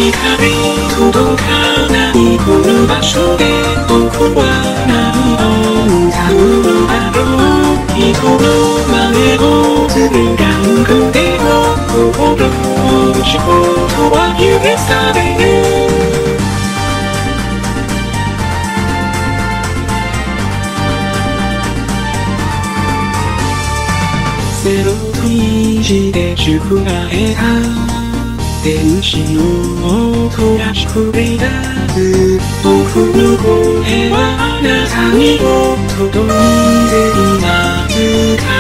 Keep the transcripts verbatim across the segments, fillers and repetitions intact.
光届かないこの場所で僕は何を歌うのだろう。人の真似をするランクでも心の仕事は許される。ゼロといちで祝られた天使の音らしくれた僕の声はあなたにも届いていますか。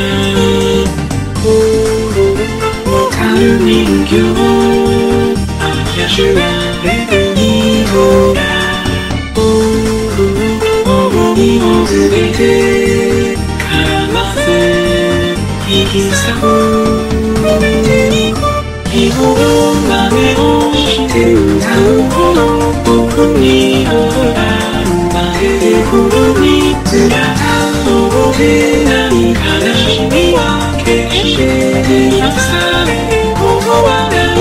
心のたる人形怪しがれる色が僕の想いをすべてかませ引き裂く日頃真似をして歌うほど僕には甘え心に姿を覚えない悲しみは決して癒されることはない。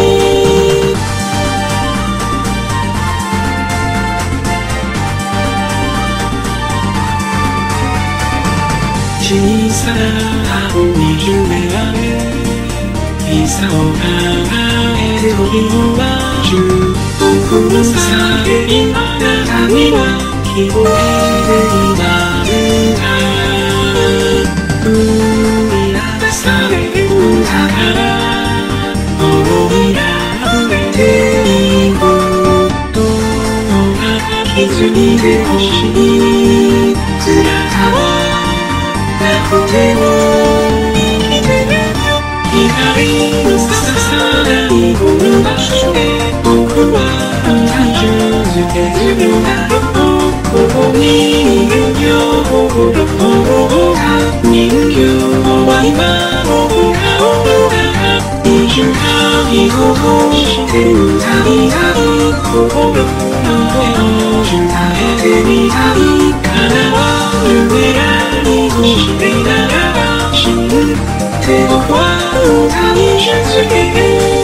小さな青に夢あれ膝を抱えて時を待つ僕の叫びあなたには聞こえていますか。生み出される歌から想いが溢れていくどうか気づいてほしい姿はなくても生きてる光のささないこの場所で僕は単純づけるのだろう。ここにいるよ心の人形は今僕がおるから一瞬鍵を通して歌いたい心の声を伝えてみたい叶わぬ願いをしてながら信じて僕は歌に続ける。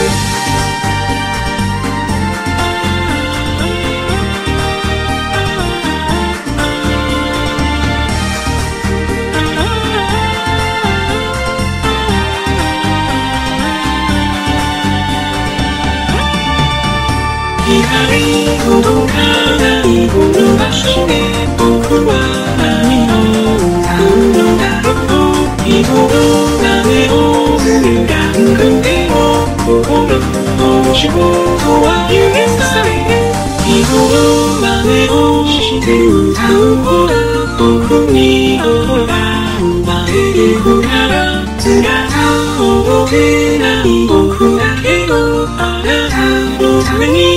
光届かないこの場所で僕は何を歌うのだろう。日頃真似をするランクでも心の仕事は許される。日頃真似をして歌うほど僕に心が生まれるから姿を覚えない僕だけどあなたのために